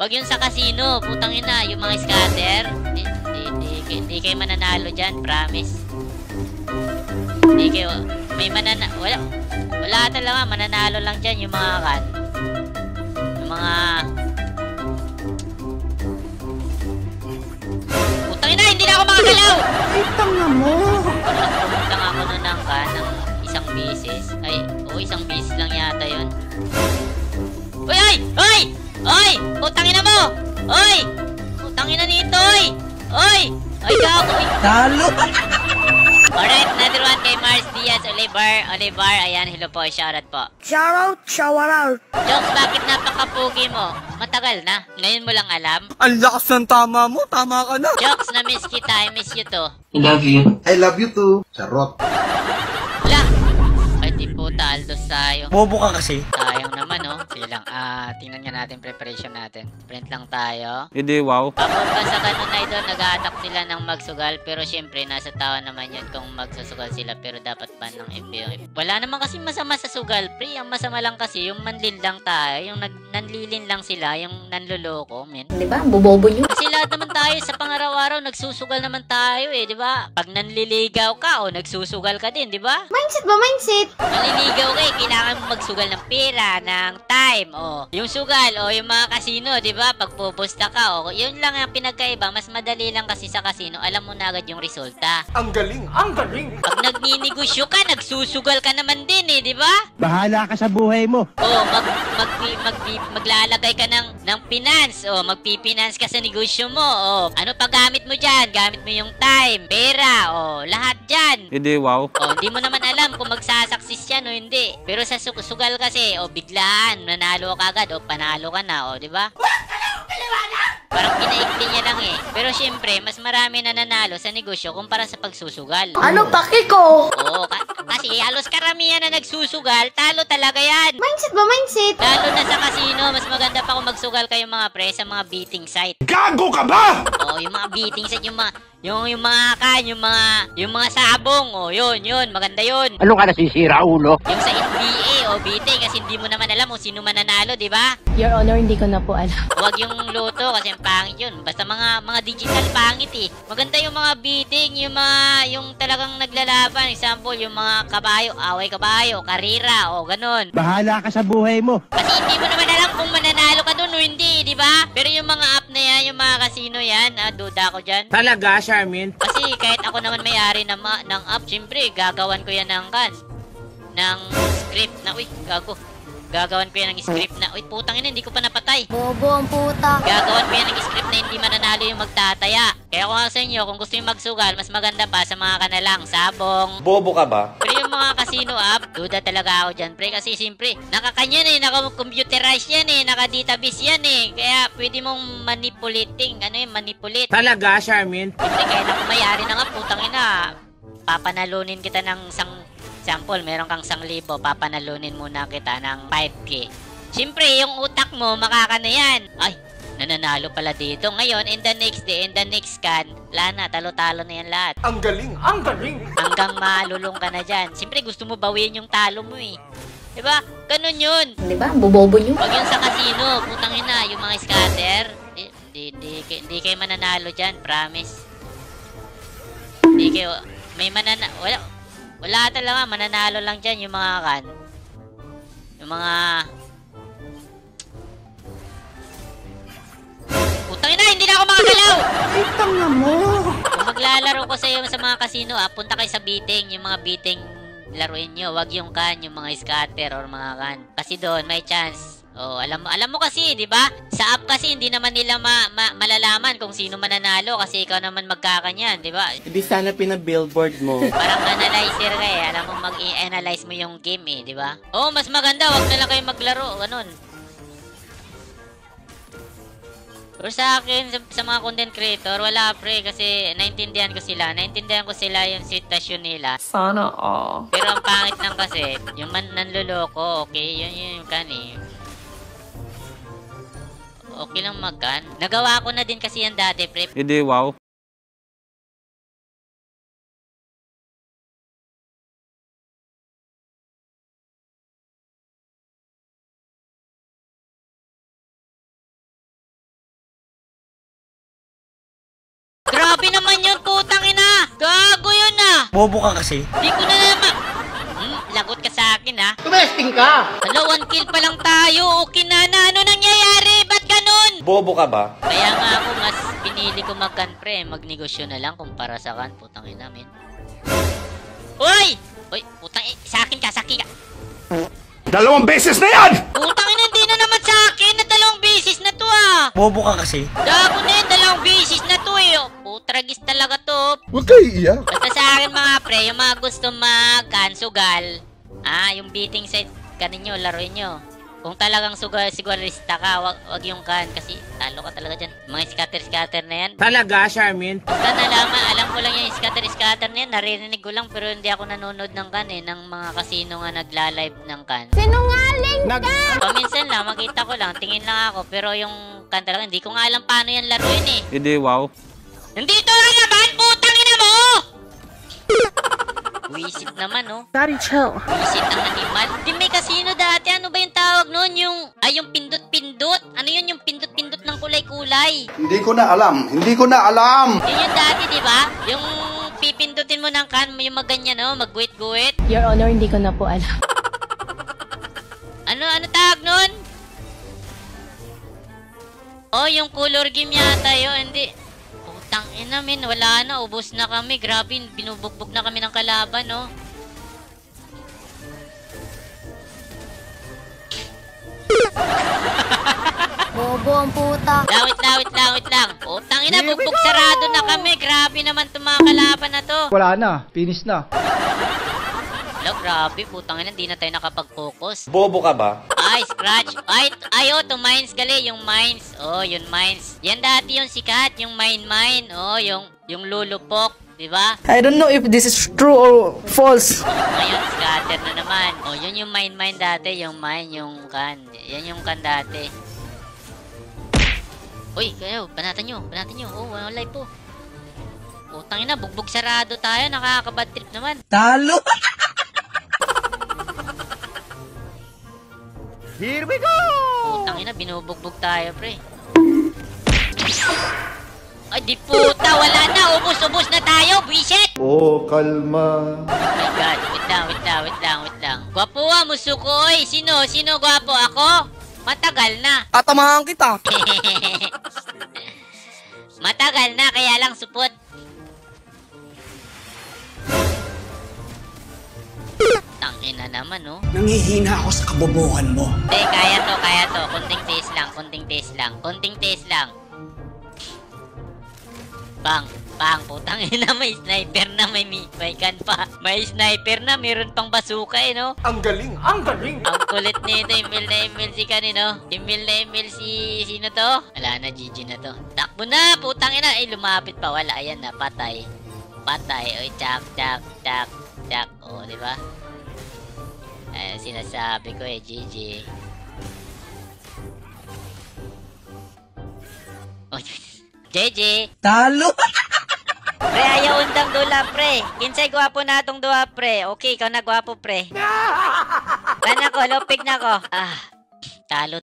Wag yun sa casino. Putang ina, yung mga scatter. Hindi kayo mananalo dyan, promise. Hindi kayo, may wala talaga, mananalo lang dyan yung mga kan. Yung mga... Putang ina, hindi na ako makagalaw! Ay, tanga mo! Pumunta nga ako nun ng isang beses. Ay, isang beses lang yata yun. Uy, ay! Uy! Uy! Putang ina mo! Uy! Putang ina nito, uy! Uy! Ay, gago! Talo! Alright, another one kay Mars Diaz, Olivar, ayan, hello po, shoutout po. Shoutout, shoutout! Jokes, bakit napakapugi mo? Matagal na, ngayon mo lang alam? Ang lakas ng tama mo, tama ka na! Jokes, na miss kita, I miss you too. I love you. I love you too. Charot. Wala! Ay, di puta, aldos tayo. Bobo ka kasi. Sayang naman, oh. Sige lang, tingnan nga natin preparation natin. Print lang tayo. Hindi, wow. Pagod ka sa ganun na ito, nag-a-attack sila ng magsugal. Pero syempre, nasa tao naman yun kung magsusugal sila. Pero dapat ban ng FB. Wala naman kasi masama sa sugal, pre. Ang masama lang kasi, yung manlin lang tayo. Yung nanlilin lang sila, yung nanloloko, men. Diba? Bobobo nyo. Kasi lahat naman tayo sa pangaraw-araw, nagsusugal naman tayo eh, di ba? Pag nanliligaw ka, o nagsusugal ka din, di ba? Mindset ba? Mindset? Manliligaw ka eh, kailangan mo magsugal ng pera, ng time, o yung sugal, o yung mga kasino, di ba? Pag pupusta ka, o yun lang ang pinagkaiba, mas madali lang kasi sa kasino, alam mo na agad yung resulta. Ang galing! Ang galing! Pag nagninegosyo ka, nagsusugal ka naman din eh, di ba? Bahala ka sa buhay mo. O maglalagay ka ng finance, o magpipinance ka sa negosyo mo, o ano pa gamit mo dyan? Gamit mo yung time, pera, o lahat dyan. Hindi, wow. O, hindi mo naman alam kung magsasaksis yan o hindi. Pero sa sugal kasi, o biglaan, nanalo ka agad, o panalo ka na, o, di ba? Parang pinaikli niya lang eh. Pero syempre, mas marami na nanalo sa negosyo kumpara sa pagsusugal. Ano paki ko? Oo, kasi halos karamihan na nagsusugal, talo talaga yan. Mindset ba? Mindset? Lalo na sa casino, mas maganda pa kung magsugal kayo mga pre sa mga betting site. Gago ka ba? Oo, yung mga betting site, yung mga sabong, yun, maganda yun. Ano ka nasisira, ulo? Yung sa NBA o betting kasi hindi mo naman alam kung sino mananalo, di ba? Your Honor, hindi ko na po alam. Huwag yung loto kasi ang pangit yun. Basta mga digital pangit eh. Maganda yung mga betting, yung talagang naglalaban. Example, yung mga kabayo, away kabayo, karira, o ganun. Bahala ka sa buhay mo. Kasi hindi mo naman alam kung mananalo ka dun o hindi, di ba? Pero yung mga app na yan, yung mga casino yan, duda ko dyan. Talaga, Charmin? Kasi kahit ako naman may-ari ng app, syempre, gagawan ko yan ng script na, uy, gago. Gagawan ko yan ng script na, uy, putang ina, hindi ko pa napatay. Bobo ang puta. Gagawan ko yan ng script na hindi mananalo yung magtataya. Kaya kung sa inyo, kung gusto yung magsugal, mas maganda pa sa mga kanalang sabong. Bobo ka ba? Pero yung mga casino app, duda talaga ako dyan, pre. Kasi siyempre, nakakanyan eh, naka-computerize yan eh, naka-database yan eh. Kaya pwede mong manipulate. Talaga, Charmin? Siyempre, kaya na kumayari na nga, putang ina, papanalunin kita ng example, meron kang 1,000, papanalunin muna kita ng 5K. Siyempre, yung utak mo, makakana yan. Ay, nananalo pala dito. Ngayon, in the next day, in the next scan, wala na, talo-talo na yan lahat. Ang galing! Ang galing! Hanggang malulong ka na dyan. Siyempre, gusto mo bawiin yung talo mo eh. Diba? Ganun yun. Diba? Bobobo nyo. Pag yun sa casino, putang ina, yung mga scatter, hindi kayo mananalo dyan, promise. Hindi kayo, wala talaga, mananalo lang dyan yung mga putang ina, hindi na ako makagalaw! Ay, tanga mo! Kung maglalaro ko sa iyo sa mga casino, punta kayo sa betting, yung mga betting laruin nyo, wag yung yung mga scatter or mga kasi doon, may chance. Oh, alam mo kasi, 'di ba? Sa app kasi hindi naman nila malalaman kung sino mananalo kasi ikaw naman magkakanyan, 'di ba? Hindi sana pina-billboard mo. Parang analyzer ka eh. Alam mo mag-i-analyze mo yung game eh, 'di ba? Oh, mas maganda wag na lang kayo maglaro, ganun. Pero sa akin, sa mga content creator, wala pre kasi naintindihan ko sila yung sitwasyon nila. Sana all. Pero ang pangit lang kasi, yung nanloloko, okay, yun yung okay lang nagawa ko na din kasi yan dati, pre. Hindi, wow. Bobo ka kasi. Di ko na naman. Lagot ka sa akin, ha? Tumesting ka! Hala, 1 kill pa lang tayo. Okay na. Ano nangyayari? Ba't ganun? Bobo ka ba? Kaya nga ako mas pinili ko mag-kan, pre. Magnegosyo na lang kumpara sa kan. Putang ina, men. Uy! Uy, putang ina. Sa akin ka. 2 beses na yan! Putang ina, hindi na naman sa akin. Na 2 beses na to, ah. Bobo ka kasi. Gago na yun, 2 beses na to, eh. Putragis talaga to. Huwag kayo iiyak. Basta sa akin, mga pre, yung mga gusto mag-kan, sugal. Yung beating side, kanin nyo, laruin nyo. Kung talagang sigurista ka, wag yung kan kasi talo ka talaga dyan. Mga scatter na yan. Talaga, Charmin? Basta nalaman, alam ko lang yung scatter na yan. Naririnig ko lang pero hindi ako nanonood ng kan eh. Ng mga kasino nga nagla-live ng kan. Sinungaling ka! Paminsan lang, makita ko lang, tingin lang ako. Pero yung kan talaga, hindi ko nga alam paano yan laruin eh. Hindi, wow. Nandito rin naman, putang ina mo! Wisit naman, oh. Daddy, chill. Wisit ng animal. Di may kasino dati. Ano ba yung tawag nun? Yung pindot-pindot. Ano yun yung pindot-pindot ng kulay-kulay? Hindi ko na alam. Yun yung dati, di ba? Yung pipindutin mo ng kan, yung maganyan, no? Magguit-guit. Your Honor, hindi ko na po alam. Ano tawag nun? Oh, yung color game yata yun. Hindi. Putang ina, min. Wala na. Ubos na kami. Grabe. Binubugbog na kami ng kalaban, no? Bobo ang puta. Wait lang. Putang ina, bugbog sarado na kami. Grabe naman itong mga kalaban na to. Wala na, finish na. Hello, grabe. Putang ina, hindi na tayo nakapag-focus. Bobo ka ba? Ay, scratch. Ay, to mines gali. Yung mines. Oh, yun mines. Yan dati yung sikat. Yung mine. Oh, yung lulupok. Diba? I don't know if this is true or false. Ngayon, scatter na naman. Oh, yun yung mine dati. Yung mine, yung kan. Yan yung kan dati. Uy, kayo. Banatan nyo. Oh, walang live po. Putang ina, bugbog sarado tayo. Nakakabad trip naman. Talo! Here we go! Putang ina, binubugbog tayo, pre. Ay, di puta, wala na. Ubus na tayo, bisit! Oh, kalma. Oh my God, wait lang. Gwapo musukoy. Sino gwapo? Ako? Matagal na. Tatamahan kita. Matagal na, kaya lang supot. Tangina naman, oh. Nangihina ako sa kabobohan mo. Hindi, kaya to. Konting taste lang. Bang, putang ina, may sniper na, may kan pa. May sniper na, meron pang bazooka eh, no? Ang galing! Ang kulit nito, email si kanino? Email si sino to? Wala na, GG na to. Takbo na, putang ina. Ay, lumapit pa, wala. Ayan na, patay. Oy, chak. Oh, di ba? Ay, sinasabi ko eh, GG. Oh, JJ! Talo! Pre, ayaw undang dula, pre. Kinsay gwapo na itong dua, pre. Okay, ikaw na gwapo, pre. Kana ko, lupig na ko. Talo